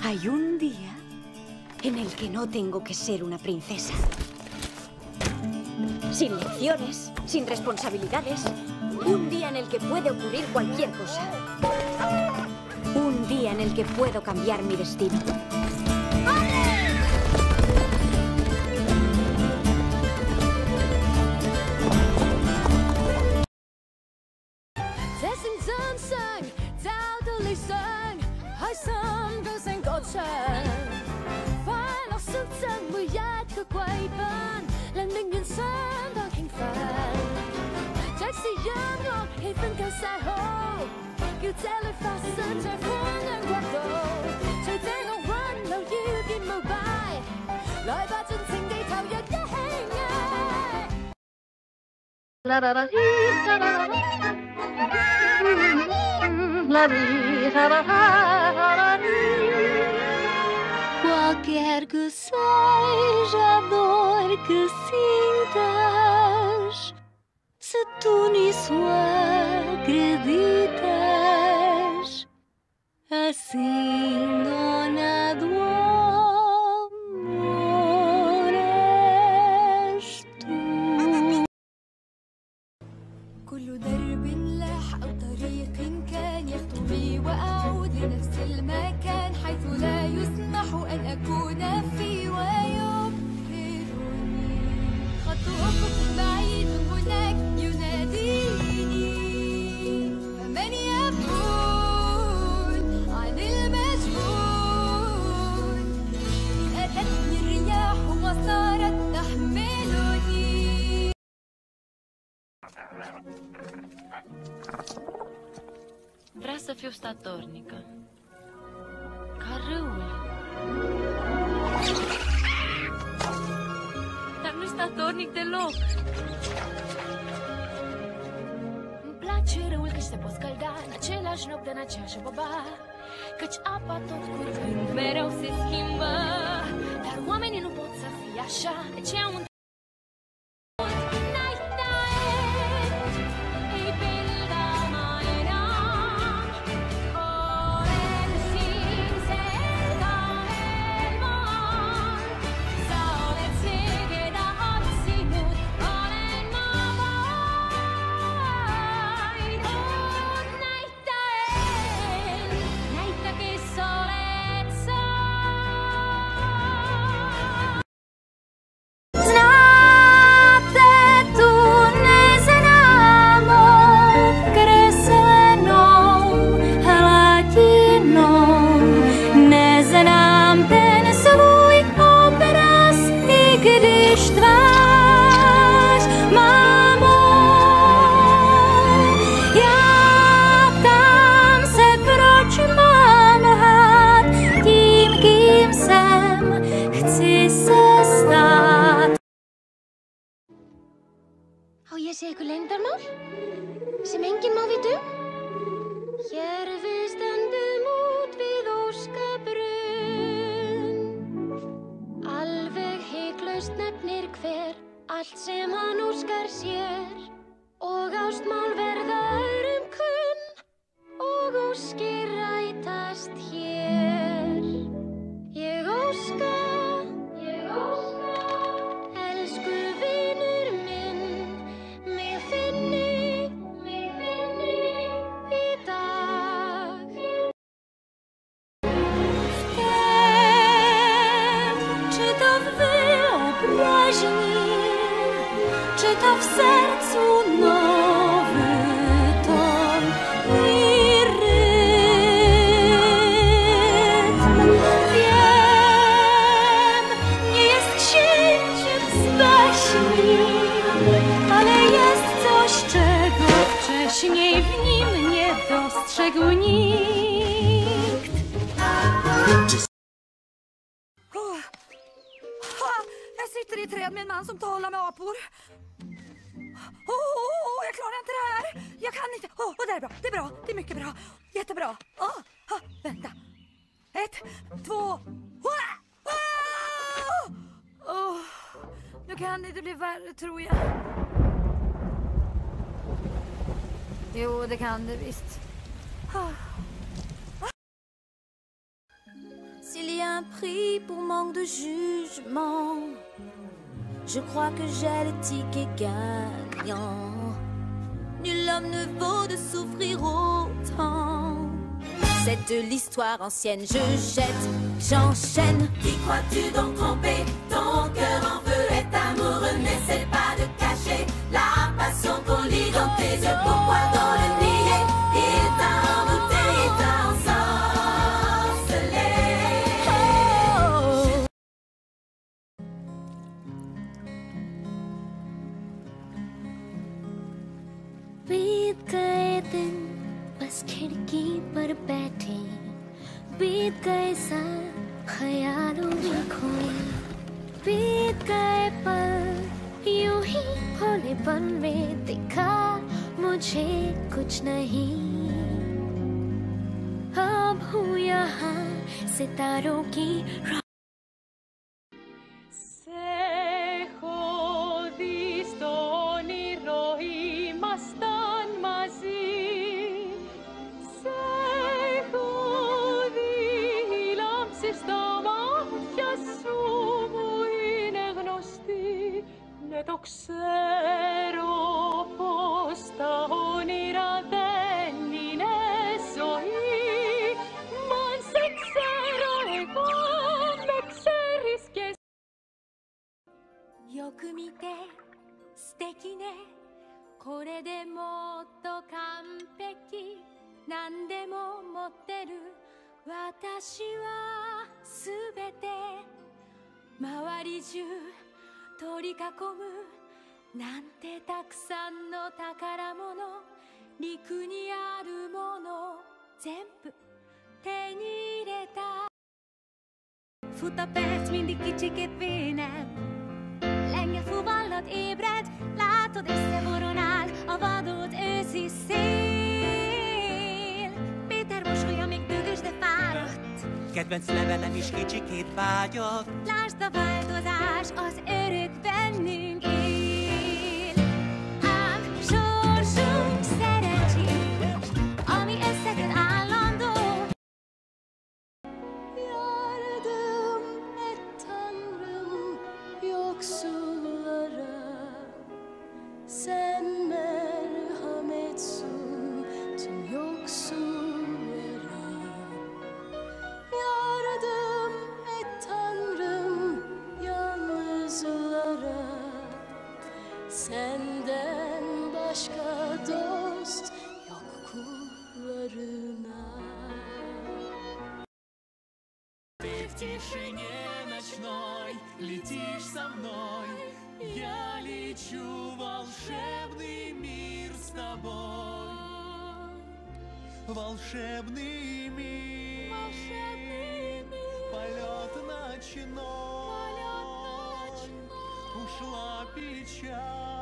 Hay un día en el que no tengo que ser una princesa. Sin lecciones, sin responsabilidades. Un día en el que puede ocurrir cualquier cosa. Un día en el que puedo cambiar mi destino. Qualquer que seja a dor que sintas, se tu nisso acreditas, assim dona do amor és tu. كل درب لاح أو طريق كان يخطو وأعود لنفس المكان حيث لا يسمح أن أكون فيه ويبهرني خط أفق بعيد هناك يناديني فمن يبعد عن المجهول إن أتتني الرياح وصارت تحملني. Vrea să fiu statornică, ca râul. Dar nu-i statornic deloc. Îmi place râul că se pot scălda în același noapte, în aceeași boba, căci apa tot curgând mereu se schimbă. Dar oamenii nu pot să fie așa, de ce au un Á ég sé ykkur leyndarmál sem enginn má vita um? Hér við stöndum út við óskabrunn. Alveg hiklaust nefnir hver allt sem hann óskar sér og ástmál verða öðrum kunn og óskir rætast hér. Ég óska, elsku vinur minn, mig finni í dag. Wiem, czy to w wyobraźni, czy to w sercu nowy ton i rytm. Wiem, nie jest księciem z baśni, ale jest coś, czego wcześniej w nim nie dostrzegł nikt. Jag sitter i träd med en man som talar med apor. Jag klarar inte det här. Jag kan inte. Det är bra. Det är bra. Det är mycket bra. Jättebra. Vänta. 1, 2. Nu kan det inte bli värre, tror jag. Jo, det kan det visst. un prix pour manque de jugement. Je crois que j'ai le ticket gagnant. Nul homme ne vaut de souffrir autant. C'est de l'histoire ancienne, je jette, j'enchaîne. Qui crois-tu donc tromper? Ton cœur en feu est amoureux, n'essaie pas de cacher la passion qu'on lit dans tes yeux. Pourquoi dans le nier? Il t'a envoûté, il t'a ensorcelé. बीत गए दिन बस खिड़की पर बैठे, बीत गए साल ख्यालों में खोए, बीत गए पल यूं ही भोलेपन में दिखा मुझे कुछ नहीं। अब हूँ यहाँ सितारों की Το ξέρω πως τα όνειρα δεν είναι ζωή. Μα αν σε ξέρω εγώ, με ξέρεις κι εσύ. よく見て素敵ね、これでもっと完璧、何でも持ってる私はすべて周り中取り囲むなんてたくさんの宝物、陸にあるもの全部手に入れた. Futapert mindig kicsikét vénem, lenge fuvallat ébred, látod összevoronál a vadult őszi szél. Péter mosolya még dühös, de fáradt, kedvenc levelem is kicsikét vágyott. Lásd a változás, az örök bennünk él. Ám sorsunk szerencsés, ami összetett állandó. Yardım et Tanrım yoksullara, sen merhametsin tüm yoksullara. Yardım et Tanrım yalnızlara, senden başka dost yok kullarına. Ты в тишине ночной летишь со мной, я лечу в волшебный мир с тобой. Волшебный мир, полет ночной, ушла печаль.